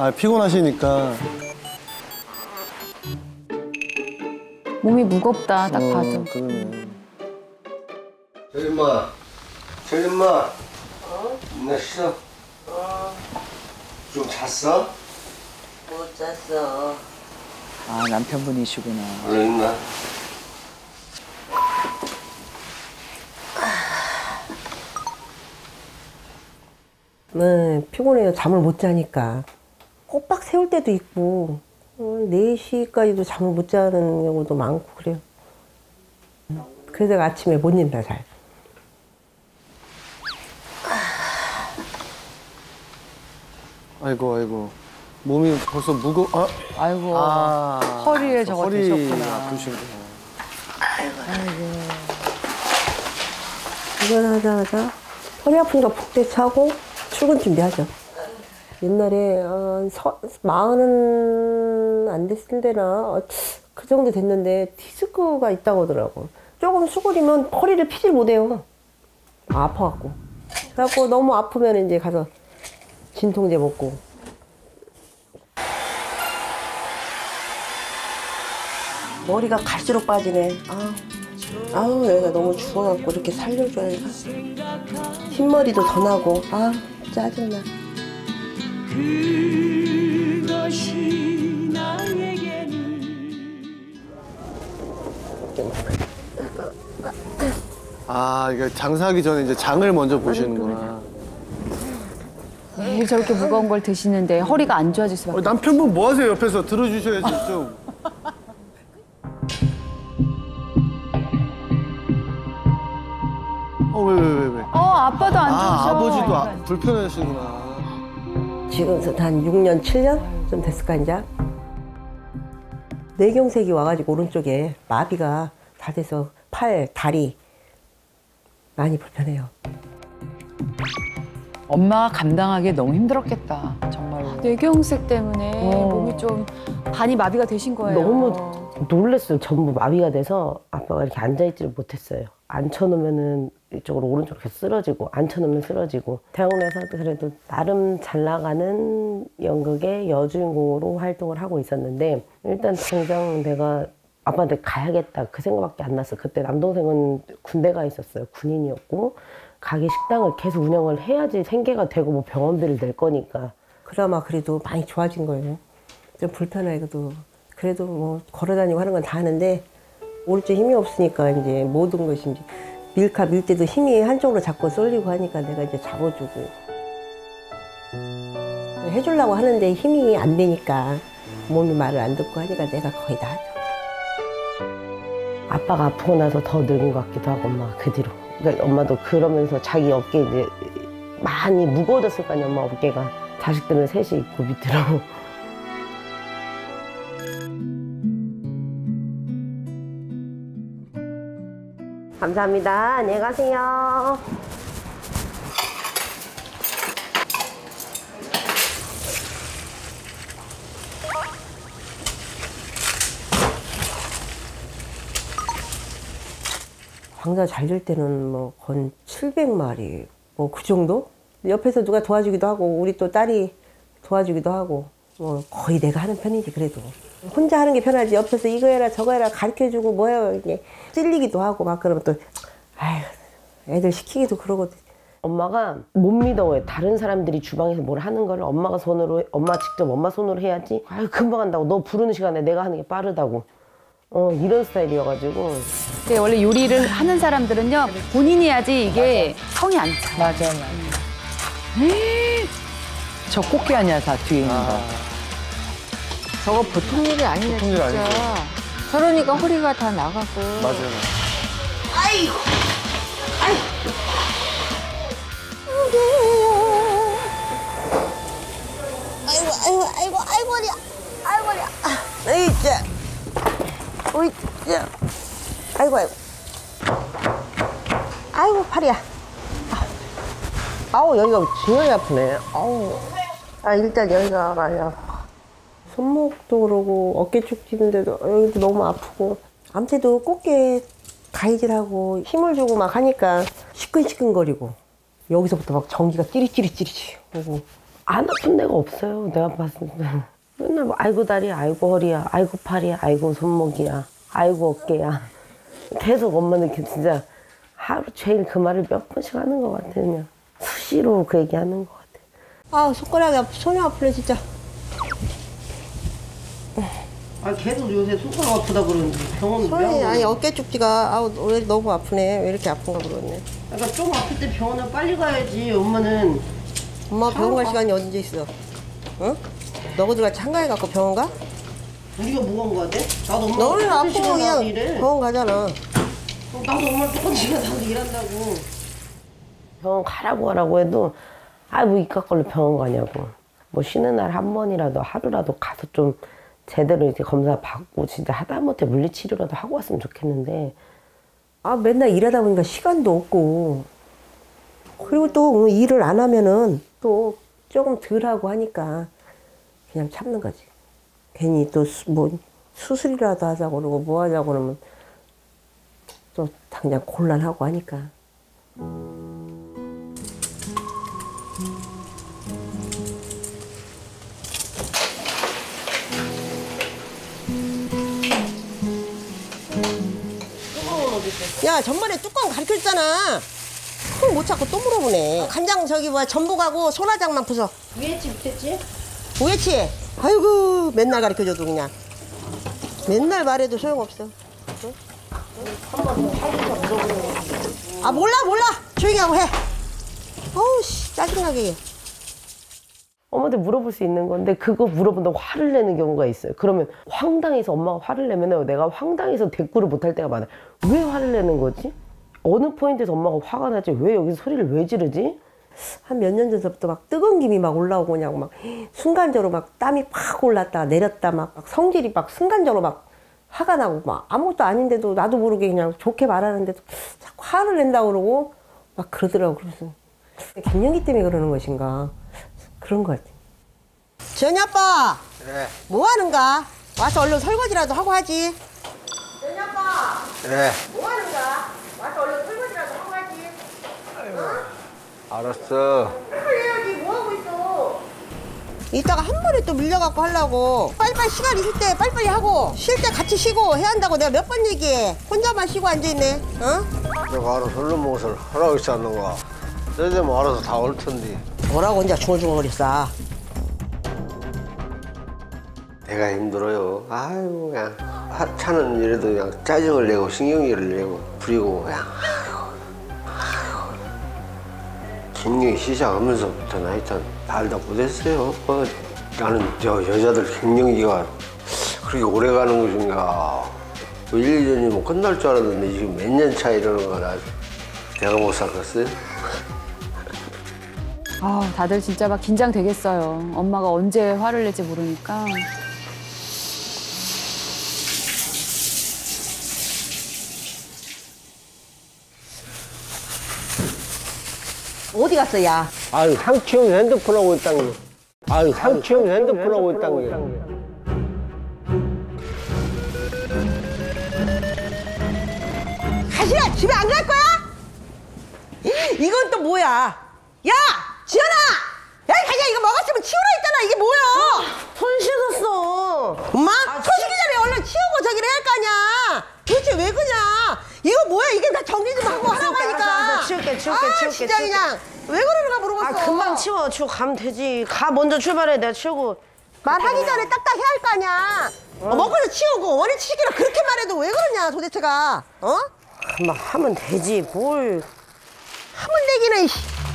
아, 피곤하시니까. 몸이 무겁다, 딱 봐도. 그러네. 철림아, 철림아. 나 쉬어. 좀 잤어? 못 잤어. 아, 남편분이시구나. 왜 있나? 네, 피곤해요. 잠을 못 자니까. 꼬박 세울 때도 있고 4시까지도 잠을 못 자는 경우도 많고 그래요. 그래서 아침에 못 일어나 잘. 아이고, 아이고. 몸이 벌써 아, 아이고, 아, 허리에 저거 허리 되셨구나. 아프시구나. 퇴근하자마자 허리 아프니까 푹대차고 출근 준비하죠. 옛날에 40은 안 됐을 때나 그 정도 됐는데 디스크가 있다고 하더라고. 조금 수그리면 허리를 피질 못해요. 아파갖고. 그래갖고 너무 아프면 이제 가서 진통제 먹고. 머리가 갈수록 빠지네. 아우 내가 너무 죽어갖고 이렇게 살려줘야 돼. 흰머리도 더 나고. 짜증나. 그것이 나에게는 아, 이게 장사하기 전에 이제 장을 먼저 보시는구나. 매일 저렇게 무거운 걸 드시는데 허리가 안 좋아질 수밖에 없어요. 남편분 뭐 하세요? 옆에서 들어주셔야지, 좀. 왜? 아빠도 안 아, 좋으셔. 아버지도 불편하시구나. 지금 한 6년, 7년 좀 됐을까 이제. 뇌경색이 와가지고 오른쪽에 마비가 다 돼서 팔, 다리 많이 불편해요. 엄마가 감당하기 너무 힘들었겠다, 정말로. 뇌경색 때문에 몸이 좀 반이 마비가 되신 거예요. 너무 놀랐어요. 전부 마비가 돼서 아빠가 이렇게 앉아있지를 못했어요. 앉혀놓으면은 이쪽으로 오른쪽으로 계속 쓰러지고 앉혀놓으면 쓰러지고. 대학원에서 그래도 나름 잘 나가는 연극의 여주인공으로 활동을 하고 있었는데 일단 당장 내가 아빠한테 가야겠다 그 생각밖에 안 났어. 그때 남동생은 군대 가 있었어요. 군인이었고 가게 식당을 계속 운영을 해야지 생계가 되고 뭐 병원비를 낼 거니까. 그나마 그래도 많이 좋아진 거예요. 좀 불편하고도 그래도 뭐 걸어다니고 하는 건 다 하는데 오른쪽 힘이 없으니까 이제 모든 것이 이제 밀카 밀 때도 힘이 한쪽으로 자꾸 쏠리고 하니까 내가 이제 잡아주고 해주려고 하는데 힘이 안 되니까 몸이 말을 안 듣고 하니까 내가 거의 다 하죠. 아빠가 아프고 나서 더 늙은 것 같기도 하고 엄마가 그 뒤로. 그러니까 엄마도 그러면서 자기 어깨 이제 많이 무거워졌을 거 아니야. 엄마 어깨가. 자식들은 셋이 있고 밑으로. 감사합니다. 안녕히 가세요. 광자 잘 될 때는 뭐 건 700마리 뭐 그 정도? 옆에서 누가 도와주기도 하고 우리 또 딸이 도와주기도 하고 뭐 거의 내가 하는 편이지. 그래도 혼자 하는 게 편하지. 옆에서 이거 해라 저거 해라 가르쳐주고 뭐야 이게 찔리기도 하고 막 그러면 또 아휴 애들 시키기도 그러거든. 엄마가 못 믿어요. 다른 사람들이 주방에서 뭘 하는 거를 엄마가 손으로 엄마 직접 엄마 손으로 해야지. 아유 금방 한다고. 너 부르는 시간에 내가 하는 게 빠르다고. 이런 스타일이어가지고. 근데 원래 요리를 하는 사람들은요 본인이 해야지 이게 성이 안 차. 맞아. 저 꽃게 아니야, 다 뒤에 있는 거. 저거 보통 일이 아니네, 보통 일 진짜. 아니죠. 저러니까 허리가 다 나가고. 맞아요. 아이고 허리야. 아이고 허리야. 에이 자. 오이 자. 아이고. 아이고 팔이야. 아우 여기가 중요히 아프네. 아우. 일단 여기가 많이 아파. 손목도 그러고 어깨 쭉 찌는데도 여기도 너무 아프고. 암태도 꽃게 가위질하고 힘을 주고 막 하니까 시큰시큰거리고 여기서부터 막 전기가 찌릿찌릿찌릿 오고 안 아픈 데가 없어요. 내가 봤을 때. 맨날 뭐 아이고 다리야, 아이고 허리야, 아이고 팔이야, 아이고 손목이야, 아이고 어깨야. 계속 엄마는 이렇게 진짜 하루 종일 그 말을 몇 번씩 하는 것 같아. 그냥 수시로 그 얘기하는 것 같아. 아 손가락이 손이 아프네 진짜. 아 계속 요새 손가락 아프다 그러는데 병원 손이 아니 어깨 쪽지가 아우 왜 너무 아프네. 왜 이렇게 아픈가 그러네. 그러니까 좀 아플 때 병원을 빨리 가야지. 엄마는 엄마 병원 갈 시간이 언제 있어? 응? 너희들 같이 한가해 갖고 병원 가? 우리가 뭐가 가야 돼? 나도 엄마 너는 똑같은 아프고 시간 나가서 그냥 일해. 병원 가잖아. 나도 엄마랑 똑같은 시간 나가서 일한다고. 병원 가라고 해도 아 뭐 이깟 걸로 병원 가냐고. 뭐 쉬는 날 한 번이라도 하루라도 가서 좀 제대로 이제 검사 받고 진짜 하다못해 물리치료라도 하고 왔으면 좋겠는데. 아 맨날 일하다 보니까 시간도 없고 그리고 또 일을 안 하면은 또 조금 덜 하고 하니까 그냥 참는 거지. 괜히 또 뭐 수술이라도 하자고 그러고 뭐 하자고 그러면 또 당장 곤란하고 하니까. 야 전번에 뚜껑 가르쳐줬잖아. 그걸 못 찾고 또 물어보네. 간장 저기 뭐야 전복하고 소라장만 부숴. 위했지 못했지? 뭐겠지? 아이고 맨날 가르쳐줘도 그냥 맨날 말해도 소용없어. 응? 아 몰라 조용히 하고 해. 어우 씨 짜증나게. 엄마한테 물어볼 수 있는 건데 그거 물어본다고 화를 내는 경우가 있어요. 그러면 황당해서 엄마가 화를 내면 내가 황당해서 대꾸를 못할 때가 많아요. 왜 화를 내는 거지? 어느 포인트에서 엄마가 화가 나지? 왜 여기서 소리를 왜 지르지? 한 몇 년 전부터 막 뜨거운 김이 막 올라오고 그냥 막 순간적으로 막 땀이 팍 올랐다 내렸다 막 성질이 막 순간적으로 막 화가 나고 막 아무것도 아닌데도 나도 모르게 그냥 좋게 말하는데도 자꾸 화를 낸다고 그러고 막 그러더라고. 그래서 갱년기 때문에 그러는 것인가 그런 것 같아. 지연이 아빠 그래. 뭐 하는가? 와서 얼른 설거지라도 하고 하지. 지연이 아빠 그래. 뭐 하는가? 와서 얼른 설거지라도 하고 하지. 알았어. 해야지 뭐 하고 있어? 이따가 한 번에 또 밀려갖고 하려고 빨리빨리 시간 있을 때 빨리빨리 하고 쉴 때 같이 쉬고 해야 한다고 내가 몇 번 얘기해. 혼자만 쉬고 앉아있네. 어? 내가 알아서 얼른 무엇을 하라고 했지 않는가. 너희들만 알아서 다 올 텐데. 뭐라고 혼자 중얼중얼거렸어. 내가 힘들어요. 아이고 그냥 하찮은 일에도 그냥 짜증을 내고 신경질을 내고 부리고 그냥 아이고. 갱년기 시작하면서부터 하여튼 달다 못했어요. 나는 저 여자들 갱년기가 그렇게 오래 가는 것인가. 1, 2년이면 끝날 줄 알았는데 지금 몇 년 차 이러는 거라 내가 못 살겠어요. 아, 다들 진짜 막 긴장되겠어요. 엄마가 언제 화를 낼지 모르니까. 어디 갔어 야? 아유 상추형 핸드폰 하고 있다는 게. 아유 상추형 핸드폰 하고 있다는 게. 가시라 집에 안 갈 거야? 이건 또 뭐야? 야 지연아! 야 가자 이거 먹었으면 치우라 했잖아. 이게 뭐야? 손 씻었어. 엄마? 손 씻기 전에 얼른 치우고 저기를 해야 할 거 아니야. 도대체 왜 그냐? 이거 뭐야? 이게 다 정리 좀 하고 하라고 하니까. 치울게. 진짜 그냥 왜 그러는가 물어봤어. 아 금방 치워 가면 되지. 가 먼저 출발해. 내가 치우고. 말하기 전에 딱딱 해야 할 거 아니야. 먹고서 치우고 원인 치기라 그렇게 말해도 왜 그러냐 도대체가. 어? 금방 하면 되지 뭘. 함을 내기는.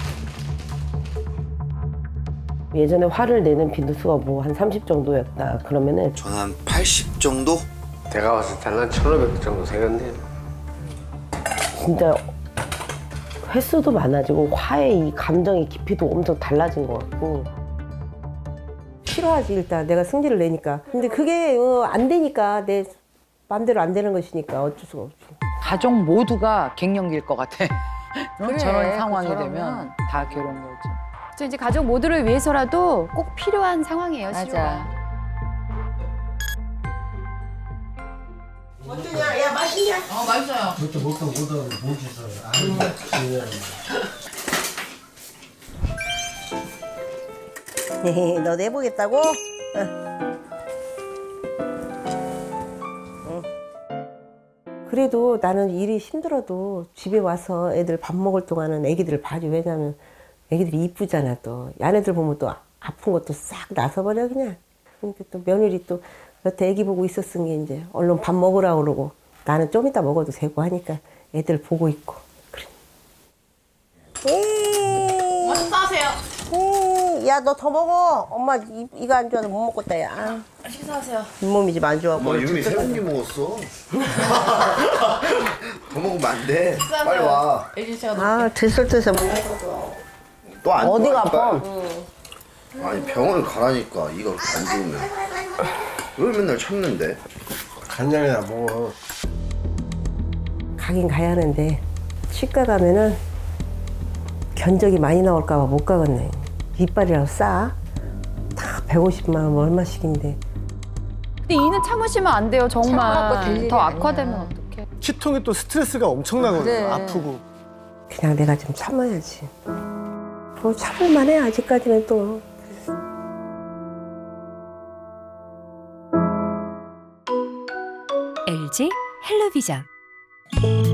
예전에 화를 내는 빈도수가 뭐 한 30 정도였다. 그러면은 저는 한 80 정도? 내가 봤을 때는 한 1,500 정도 되겠네. 진짜 횟수도 많아지고 화의 이 감정의 깊이도 엄청 달라진 것 같고. 싫어하지 일단 내가 승질을 내니까. 근데 그게 안 되니까 내 맘대로 안 되는 것이니까 어쩔 수가 없지. 가족 모두가 갱년기일 것 같아. 그래, 저런 상황이 저러면. 되면 다 괴로운 거지. 저 이제 가족 모두를 위해서라도 꼭 필요한 상황이에요, 치료가. 맞아. 어떠냐? 야 맛있냐? 그렇게 먹다 보다 못 있어요. 아유, 너도 해보겠다고? 그래도 나는 일이 힘들어도 집에 와서 애들 밥 먹을 동안은 애기들을 봐줘. 왜냐면 애기들이 이쁘잖아 또. 야네들 보면 또 아픈 것도 싹 나서버려 그냥. 근데 또 며느리 또 여태 애기 보고 있었은 게 이제 얼른 밥 먹으라 그러고 나는 좀 이따 먹어도 되고 하니까 애들 보고 있고 그래. 먼저 싸세요. 야, 너 더 먹어. 엄마 이거 안 좋아서 못 먹겠다, 야. 식사하세요. 잇몸이 좀 안 좋아하고. 엄마 유미 세 공기 먹었어. 더 먹으면 안 돼. 빨리 와. 애기 제가 아, 들썩들썩. 또 안 어디가 좋아하니까. 아파? 아니 병원을 가라니까 이거 안 좋으면. 왜 맨날 참는데? 간장이나 먹어. 가긴 가야 하는데 치과 가면은 견적이 많이 나올까 봐 못 가겠네. 이빨이라고 싸? 다 150만 원 얼마씩인데. 근데 이는 참으시면 안 돼요, 참아갖고 될 정말. 일이 더 아니야. 악화되면 어떡해. 치통이 또 스트레스가 엄청나거든요. 그래. 아프고. 그냥 내가 좀 참아야지. 뭐 참을만해 아직까지는 또. LG 헬로비전